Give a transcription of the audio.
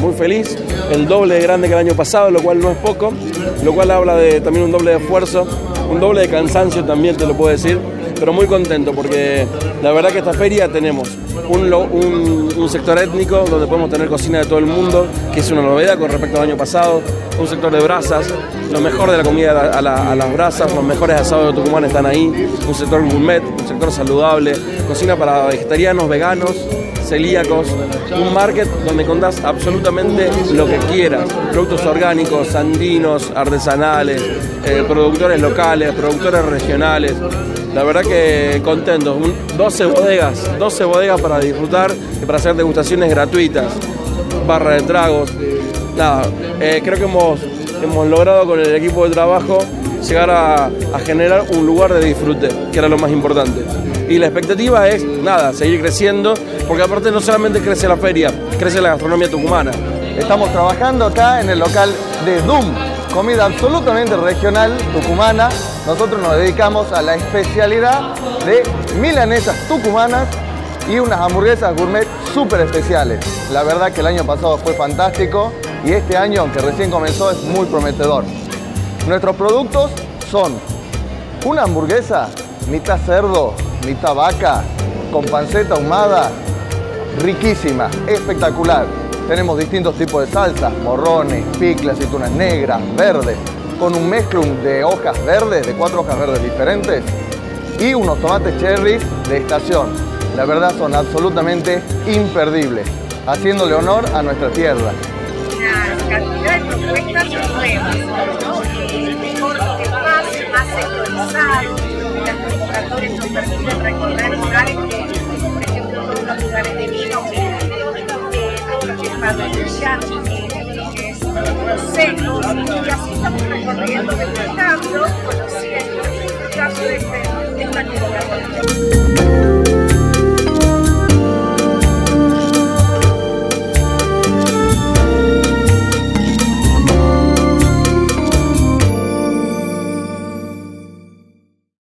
muy feliz, el doble de grande que el año pasado, lo cual no es poco, lo cual habla de también un doble de esfuerzo, un doble de cansancio también, te lo puedo decir, pero muy contento porque la verdad que esta feria tenemos un sector étnico donde podemos tener cocina de todo el mundo, que es una novedad con respecto al año pasado, un sector de brasas, lo mejor de la comida a las brasas, los mejores asados de Tucumán están ahí, un sector gourmet, un sector saludable, cocina para vegetarianos, veganos, celíacos, un market donde encontrás absolutamente lo que quieras, productos orgánicos, andinos, artesanales, productores locales, productores regionales. La verdad que contentos, 12 bodegas para disfrutar y para hacer degustaciones gratuitas, barra de tragos. Nada, creo que hemos logrado con el equipo de trabajo llegar a generar un lugar de disfrute, que era lo más importante. Y la expectativa es, nada, seguir creciendo, porque aparte no solamente crece la feria, crece la gastronomía tucumana. Estamos trabajando acá en el local de DUM, comida absolutamente regional tucumana. Nosotros nos dedicamos a la especialidad de milanesas tucumanas y unas hamburguesas gourmet súper especiales. La verdad que el año pasado fue fantástico y este año, aunque recién comenzó, es muy prometedor. Nuestros productos son una hamburguesa mitad cerdo, mitad vaca, con panceta ahumada, riquísima, espectacular. Tenemos distintos tipos de salsas, morrones, picles, aceitunas negras, verdes, con un mezclum de hojas verdes, de 4 hojas verdes diferentes, y unos tomates cherry de estación. La verdad son absolutamente imperdibles, haciéndole honor a nuestra tierra. Una cantidad de propuestas nuevas, ¿no? Mejor más sectorizado. Las convocatorias nos permiten recorrer lugares que, por ejemplo, todos los lugares de vino, todo lo que es parrilla, lo que es los secos, y así estamos recorriendo, degustando, conociendo y disfrutando de esta convocatoria.